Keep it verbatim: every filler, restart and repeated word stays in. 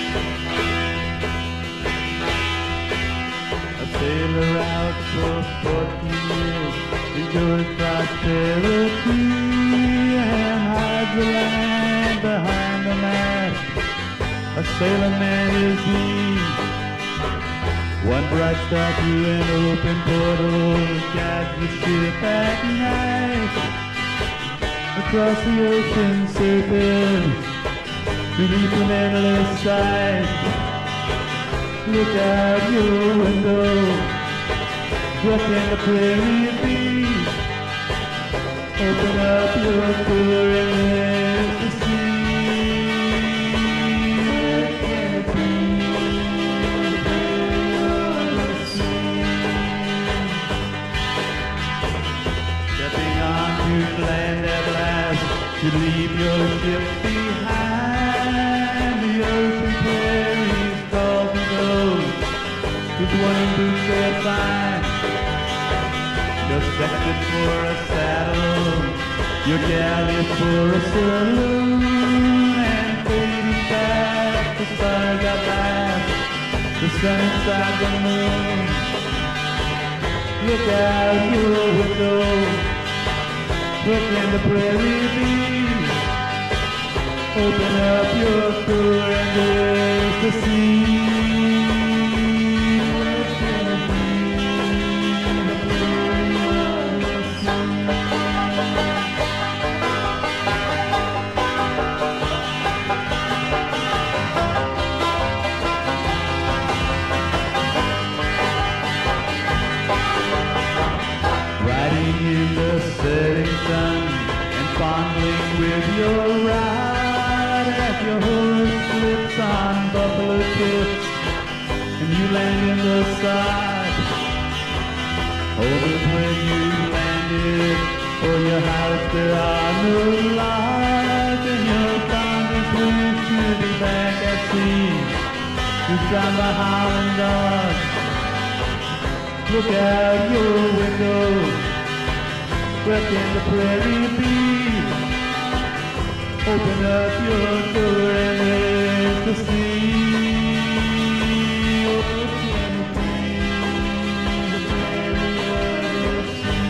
A sailor out for fourteen years endures prosperity and hides the land behind the mast. A sailor man is he. One bright star through an open portal guides the ship at night. Across the ocean surface, beneath an endless sight. Look out your window, what can the prairie be? Open up your door and there's the sea. What can it be? Stepping onto land at last, you leave your ship behind. The ocean prairies call to those with one boots that find. You're second for a saddle, your galley for a saloon, and fading fast, the stars at last, the sun inside the moon. Look out your window, what can the prairie be? Open up your door and there's the sea. What can it be? The prairie of the sea. Riding in the setting sun and fondling with your ride as your horse slips on buffalo tips and you land in the side. Hold it when you landed, for your house there are no lights, and you're bounding through to be back at sea. You're drowned by howling dogs. Look out your window, where can the prairie be? Open up your door and there's the sea. What can it be? The prairie of the sea.